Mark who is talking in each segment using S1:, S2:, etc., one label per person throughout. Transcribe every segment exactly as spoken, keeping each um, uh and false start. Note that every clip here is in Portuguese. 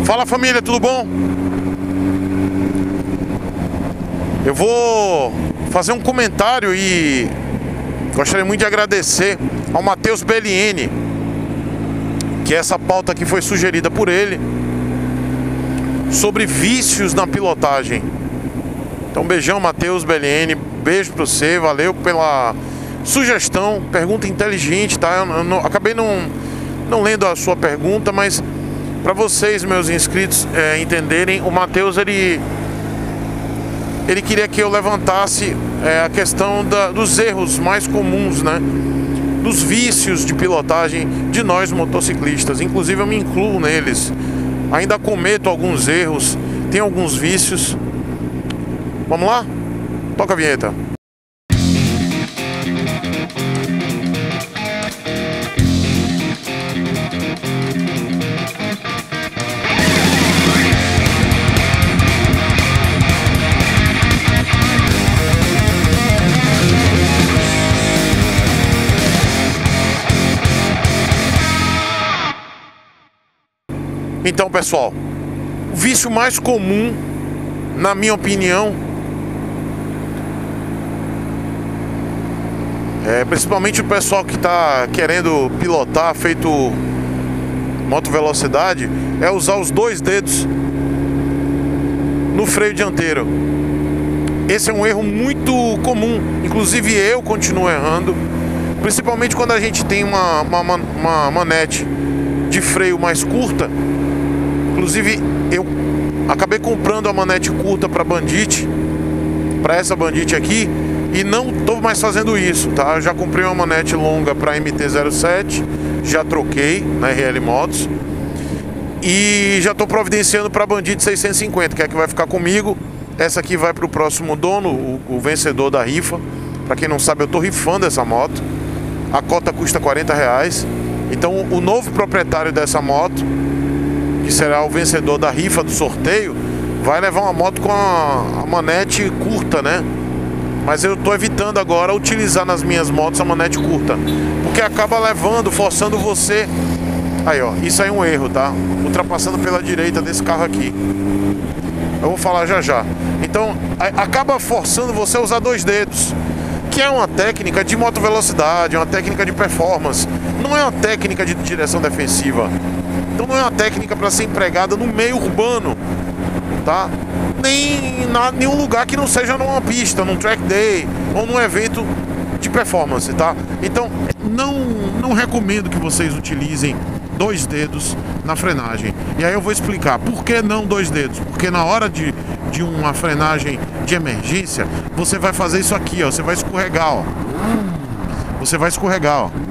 S1: Fala família, tudo bom? Eu vou fazer um comentário e gostaria muito de agradecer ao Matheus Belliene, que essa pauta aqui foi sugerida por ele, sobre vícios na pilotagem. Então beijão Matheus Belliene, beijo pra você, valeu pela sugestão, pergunta inteligente, tá? Eu, eu não, acabei não, não lendo a sua pergunta, mas para vocês, meus inscritos, é, entenderem, o Matheus, ele, ele queria que eu levantasse é, a questão da, dos erros mais comuns, né? Dos vícios de pilotagem de nós motociclistas. Inclusive eu me incluo neles. Ainda cometo alguns erros, tenho alguns vícios. Vamos lá? Toca a vinheta. Então, pessoal, o vício mais comum, na minha opinião, é principalmente o pessoal que está querendo pilotar feito moto velocidade, é usar os dois dedos no freio dianteiro. Esse é um erro muito comum, inclusive eu continuo errando, principalmente quando a gente tem uma, uma, uma manete de freio mais curta. Inclusive eu acabei comprando a manete curta para Bandit, para essa Bandit aqui, e não estou mais fazendo isso, tá? Eu já comprei uma manete longa para M T zero sete, já troquei na R L Motos e já estou providenciando para Bandit seiscentos e cinquenta, que é a que vai ficar comigo. Essa aqui vai para o próximo dono, o, o vencedor da rifa. Para quem não sabe, eu estou rifando essa moto. A cota custa quarenta reais. Então o novo proprietário dessa moto, que será o vencedor da rifa do sorteio, vai levar uma moto com a, a manete curta, né? Mas eu estou evitando agora utilizar nas minhas motos a manete curta, porque acaba levando, forçando você. Aí ó, isso aí é um erro, tá? Ultrapassando pela direita desse carro aqui. Eu vou falar já já. Então a, acaba forçando você a usar dois dedos, que é uma técnica de moto velocidade, uma técnica de performance. Não é uma técnica de direção defensiva. Então não é uma técnica para ser empregada no meio urbano, tá? Nem em nenhum lugar que não seja numa pista, num track day ou num evento de performance, tá? Então não, não recomendo que vocês utilizem dois dedos na frenagem. E aí eu vou explicar por que não dois dedos. Porque na hora de, de uma frenagem de emergência, você vai fazer isso aqui, ó. Você vai escorregar, ó. Você vai escorregar, ó.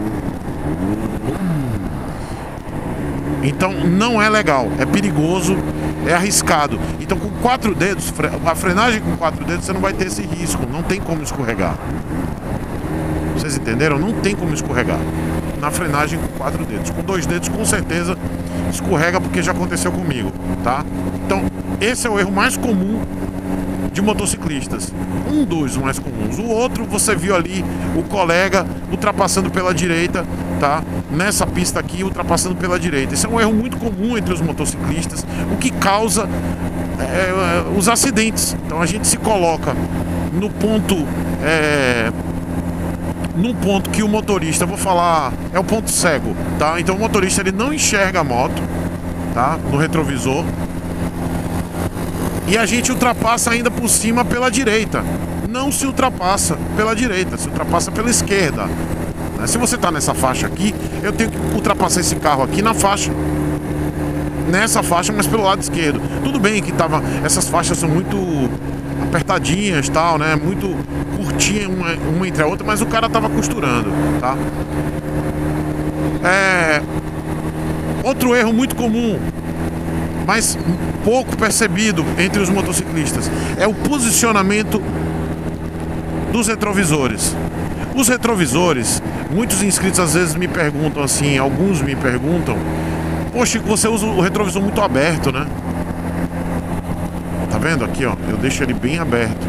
S1: Então não é legal, é perigoso, é arriscado. Então com quatro dedos, a frenagem com quatro dedos, você não vai ter esse risco, não tem como escorregar. Vocês entenderam? Não tem como escorregar na frenagem com quatro dedos. Com dois dedos com certeza escorrega, porque já aconteceu comigo, tá? Então esse é o erro mais comum de motociclistas. Um dos mais comuns. O outro, você viu ali o colega ultrapassando pela direita, tá? Nessa pista aqui, ultrapassando pela direita. Esse é um erro muito comum entre os motociclistas, o que causa é, os acidentes. Então a gente se coloca no ponto é, num ponto que o motorista, vou falar, é o ponto cego, tá? Então o motorista, ele não enxerga a moto, tá? No retrovisor. E a gente ultrapassa ainda por cima pela direita. Não se ultrapassa pela direita, se ultrapassa pela esquerda. Se você está nessa faixa aqui, eu tenho que ultrapassar esse carro aqui na faixa, nessa faixa, mas pelo lado esquerdo. Tudo bem que tava, essas faixas são muito apertadinhas, tal, né? Muito curtinha uma, uma entre a outra, mas o cara tava costurando, tá? É... Outro erro muito comum, mas pouco percebido entre os motociclistas, é o posicionamento dos retrovisores. Os retrovisores, muitos inscritos às vezes me perguntam assim, alguns me perguntam: poxa, você usa o retrovisor muito aberto, né? Tá vendo aqui, ó? Eu deixo ele bem aberto.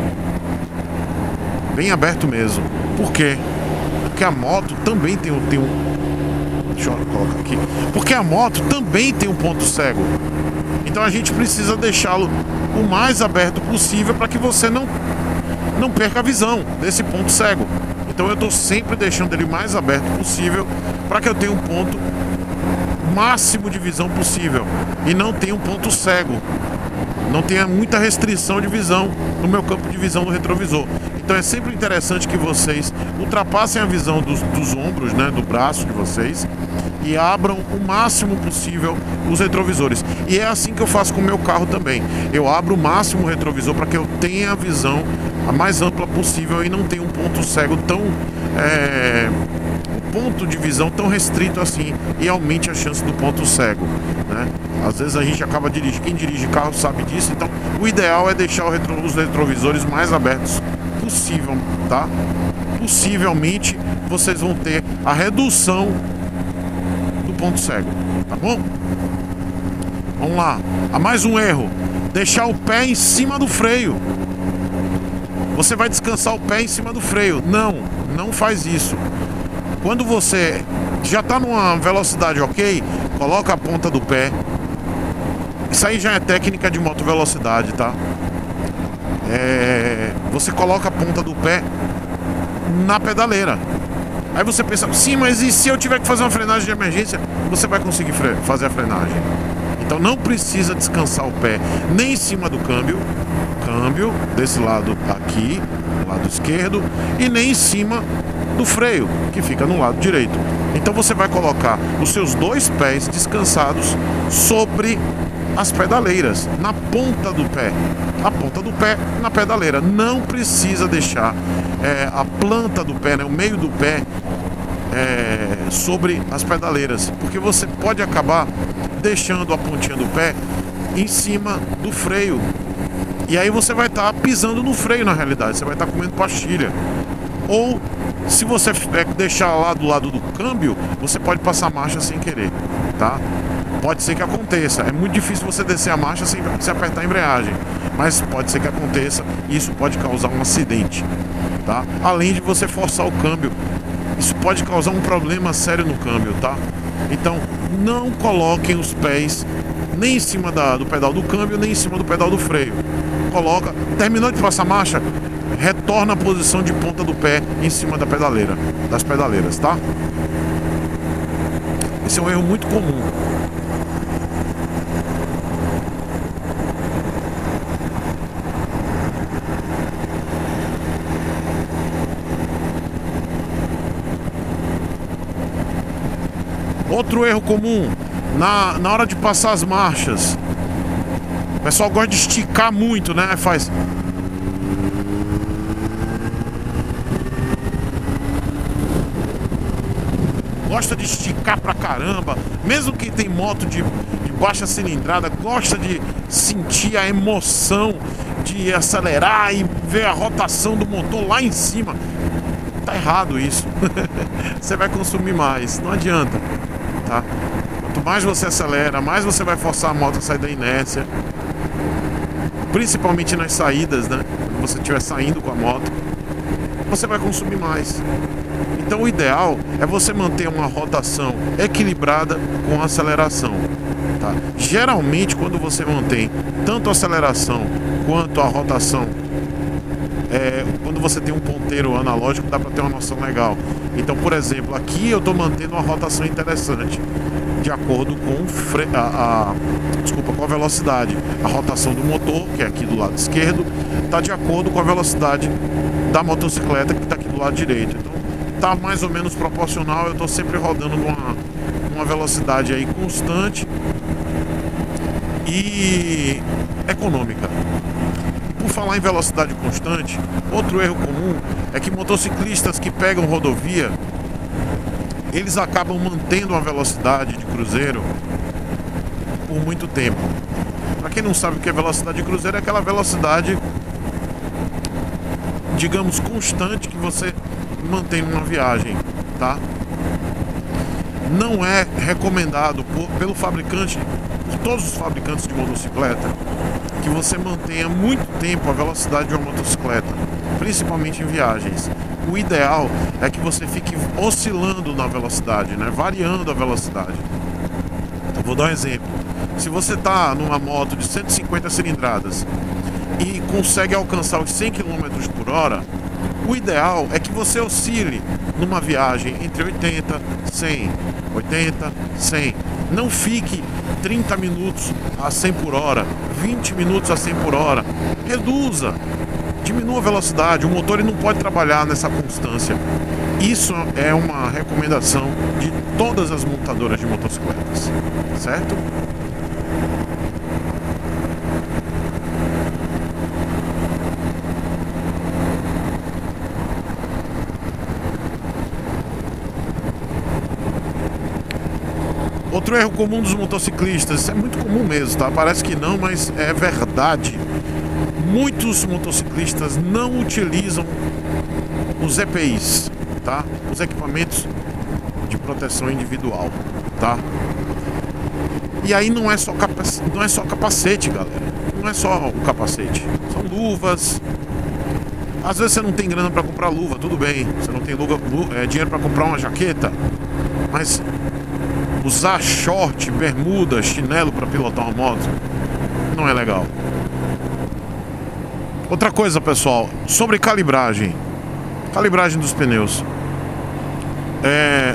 S1: Bem aberto mesmo. Por quê? Porque a moto também tem, tem um, deixa eu colocar aqui, porque a moto também tem um ponto cego. Então a gente precisa deixá-lo o mais aberto possível para que você não, não perca a visão desse ponto cego. Então eu estou sempre deixando ele mais aberto possível para que eu tenha um ponto máximo de visão possível e não tenha um ponto cego, não tenha muita restrição de visão no meu campo de visão do retrovisor. Então é sempre interessante que vocês ultrapassem a visão dos, dos ombros, né, do braço de vocês, e abram o máximo possível os retrovisores. E é assim que eu faço com o meu carro também. Eu abro o máximo o retrovisor para que eu tenha a visão a mais ampla possível e não tenha um ponto cego tão... É, um ponto de visão tão restrito assim, e aumente a chance do ponto cego, né? Às vezes a gente acaba dirigindo, quem dirige carro sabe disso, então o ideal é deixar o retro, os retrovisores mais abertos possível, tá? Possivelmente vocês vão ter a redução do ponto cego, tá bom? Vamos lá, há mais um erro: deixar o pé em cima do freio. Você vai descansar o pé em cima do freio. Não, não faz isso. Quando você já está numa velocidade ok, coloca a ponta do pé. Isso aí já é técnica de moto velocidade, tá? É... Você coloca a ponta do pé na pedaleira. Aí você pensa, sim, mas e se eu tiver que fazer uma frenagem de emergência? Você vai conseguir fre... fazer a frenagem. Então não precisa descansar o pé nem em cima do câmbio, câmbio desse lado aqui, do lado esquerdo, e nem em cima do freio, que fica no lado direito. Então você vai colocar os seus dois pés descansados sobre as pedaleiras, na ponta do pé, a ponta do pé na pedaleira. Não precisa deixar é, a planta do pé, né, o meio do pé é, sobre as pedaleiras, porque você pode acabar deixando a pontinha do pé em cima do freio, e aí você vai estar tá pisando no freio. Na realidade você vai estar tá comendo pastilha. Ou se você deixar lá do lado do câmbio, você pode passar marcha sem querer, tá? Pode ser que aconteça. É muito difícil você descer a marcha sem, sem apertar a embreagem, mas pode ser que aconteça, e isso pode causar um acidente, tá? Além de você forçar o câmbio, isso pode causar um problema sério no câmbio, tá? Então não coloquem os pés nem em cima da, do pedal do câmbio, nem em cima do pedal do freio. Coloca, terminou de passar marcha, retorna a posição de ponta do pé em cima da pedaleira, das pedaleiras, tá? Esse é um erro muito comum. Outro erro comum na, na hora de passar as marchas. O pessoal gosta de esticar muito, né? Faz... Gosta de esticar pra caramba. Mesmo quem tem moto de, de baixa cilindrada gosta de sentir a emoção de acelerar e ver a rotação do motor lá em cima. Tá errado isso. Você vai consumir mais, não adianta, tá? Quanto mais você acelera, mais você vai forçar a moto a sair da inércia, principalmente nas saídas, né? Quando você estiver saindo com a moto, você vai consumir mais. Então o ideal é você manter uma rotação equilibrada com a aceleração, tá? Geralmente quando você mantém tanto a aceleração quanto a rotação, é, quando você tem um ponteiro analógico, dá para ter uma noção legal. Então, por exemplo, aqui eu estou mantendo uma rotação interessante, de acordo com, fre a, a, desculpa, com a velocidade. A rotação do motor, que é aqui do lado esquerdo, está de acordo com a velocidade da motocicleta, que está aqui do lado direito. Então, está mais ou menos proporcional. Eu estou sempre rodando numa, numa velocidade aí constante e econômica. Por falar em velocidade constante, outro erro comum é que motociclistas que pegam rodovia, eles acabam mantendo uma velocidade de cruzeiro por muito tempo. Para quem não sabe o que é velocidade de cruzeiro, é aquela velocidade, digamos, constante que você mantém numa viagem, tá? Não é recomendado por, pelo fabricante, por todos os fabricantes de motocicleta, que você mantenha muito tempo a velocidade de uma motocicleta, principalmente em viagens. o ideal é que você fique oscilando na velocidade, né? Variando a velocidade. Então, vou dar um exemplo. Se você está numa moto de cento e cinquenta cilindradas e consegue alcançar os cem quilômetros por hora, o ideal é que você oscile numa viagem entre oitenta, cem, oitenta, cem. Não fique trinta minutos a cem por hora, vinte minutos a cem por hora. Reduza, diminua a velocidade. O motor ele não pode trabalhar nessa constância. Isso é uma recomendação de todas as montadoras de motocicletas, certo? Outro erro comum dos motociclistas, isso é muito comum mesmo, tá? Parece que não, mas é verdade. Muitos motociclistas não utilizam os E P Is, tá? Os equipamentos de proteção individual, tá? E aí não é só capacete, não é só capacete, galera. Não é só o capacete. São luvas. Às vezes você não tem grana para comprar luva, tudo bem. Você não tem luva, é, dinheiro para comprar uma jaqueta, mas usar short, bermuda, chinelo para pilotar uma moto não é legal. Outra coisa, pessoal, sobre calibragem. Calibragem dos pneus. É...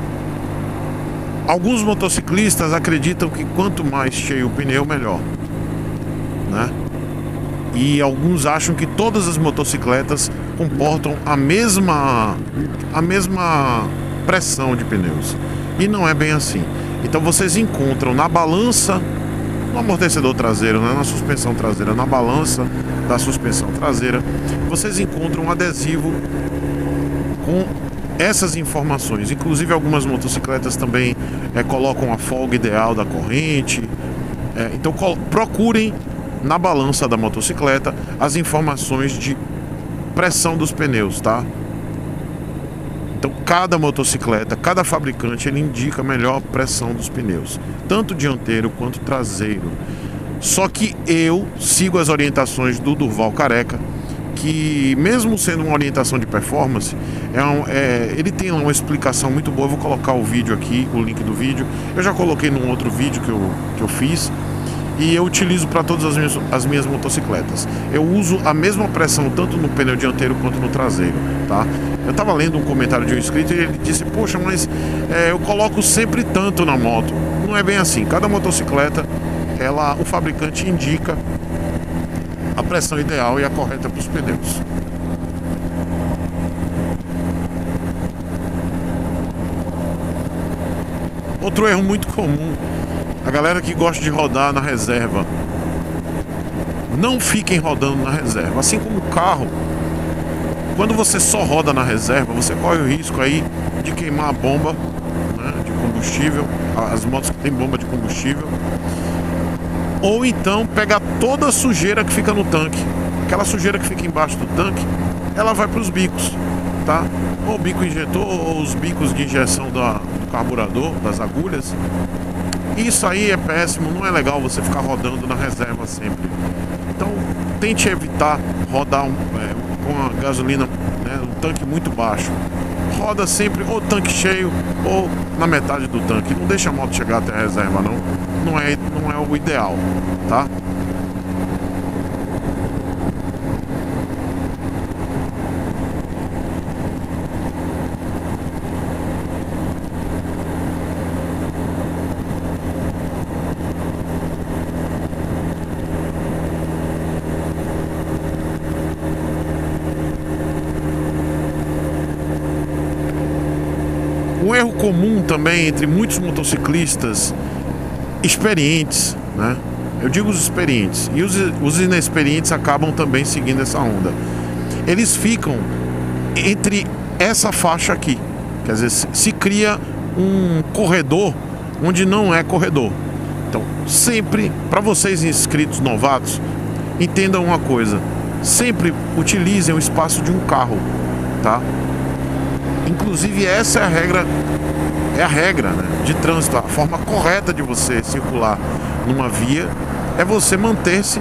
S1: Alguns motociclistas acreditam que quanto mais cheio o pneu, melhor, né? E alguns acham que todas as motocicletas comportam a mesma, a mesma pressão de pneus. E não é bem assim. Então vocês encontram na balança, no amortecedor traseiro, né, na suspensão traseira, na balança da suspensão traseira, vocês encontram um adesivo com essas informações. Inclusive algumas motocicletas também é, colocam a folga ideal da corrente. É, então procurem na balança da motocicleta as informações de pressão dos pneus, tá? Então cada motocicleta, cada fabricante, ele indica a melhor pressão dos pneus, tanto dianteiro quanto traseiro. Só que eu sigo as orientações do Durval Careca, que mesmo sendo uma orientação de performance, é um, é, ele tem uma explicação muito boa. Eu vou colocar o vídeo aqui, o link do vídeo. Eu já coloquei num outro vídeo que eu, que eu fiz. E eu utilizo para todas as minhas, as minhas motocicletas. Eu uso a mesma pressão tanto no pneu dianteiro quanto no traseiro, tá? Eu estava lendo um comentário de um inscrito e ele disse: poxa, mas é, eu coloco sempre tanto na moto. Não é bem assim. Cada motocicleta, ela, o fabricante indica a pressão ideal e a correta para os pneus. Outro erro muito comum, a galera que gosta de rodar na reserva. Não fiquem rodando na reserva. Assim como o carro, quando você só roda na reserva, você corre o risco aí de queimar a bomba, né, de combustível, as motos que tem bomba de combustível, ou então pegar toda a sujeira que fica no tanque. Aquela sujeira que fica embaixo do tanque, ela vai para os bicos, tá? Ou o bico injetor, ou os bicos de injeção da, do carburador, das agulhas. Isso aí é péssimo, não é legal você ficar rodando na reserva sempre. Então tente evitar rodar um, é, com a gasolina, né, um tanque muito baixo. Roda sempre ou tanque cheio ou na metade do tanque. Não deixa a moto chegar até a reserva, não. Não é, não é o ideal, tá? Um erro comum também entre muitos motociclistas experientes, né? Eu digo os experientes, e os, os inexperientes acabam também seguindo essa onda. Eles ficam entre essa faixa aqui, quer dizer, se, se cria um corredor onde não é corredor. Então, sempre, para vocês inscritos novatos, entendam uma coisa: sempre utilizem o espaço de um carro, tá? Inclusive essa é a regra, é a regra, né, de trânsito. A forma correta de você circular numa via é você manter-se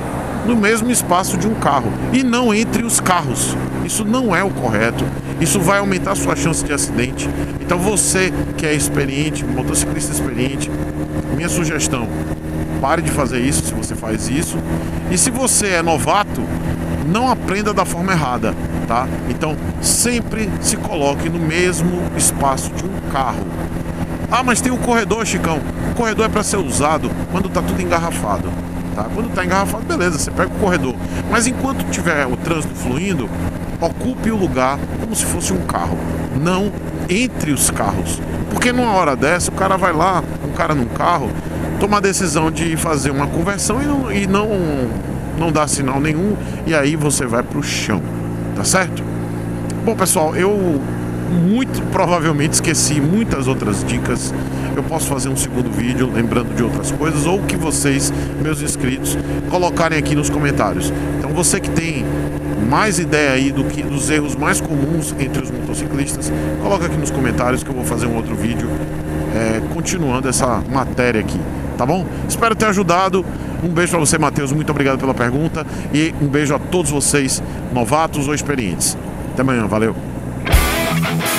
S1: no mesmo espaço de um carro e não entre os carros. Isso não é o correto. Isso vai aumentar a sua chance de acidente. Então você que é experiente, motociclista experiente, minha sugestão, pare de fazer isso se você faz isso. E se você é novato, não aprenda da forma errada, tá? Então sempre se coloque no mesmo espaço de um carro. Ah, mas tem um corredor, Chicão. O corredor é para ser usado quando tá tudo engarrafado, tá? Quando tá engarrafado, beleza, você pega o corredor. Mas enquanto tiver o trânsito fluindo, ocupe o lugar como se fosse um carro, não entre os carros. Porque numa hora dessa, o cara vai lá, um cara num carro, toma a decisão de fazer uma conversão e não, e não, não dá sinal nenhum, e aí você vai pro chão, tá certo? Bom, pessoal, eu muito provavelmente esqueci muitas outras dicas. Eu posso fazer um segundo vídeo lembrando de outras coisas, ou que vocês, meus inscritos, colocarem aqui nos comentários. Então você que tem mais ideia aí do que dos erros mais comuns entre os motociclistas, coloca aqui nos comentários que eu vou fazer um outro vídeo é, continuando essa matéria aqui, tá bom? Espero ter ajudado. Um beijo para você, Matheus, muito obrigado pela pergunta, e um beijo a todos vocês, novatos ou experientes. Até amanhã, valeu!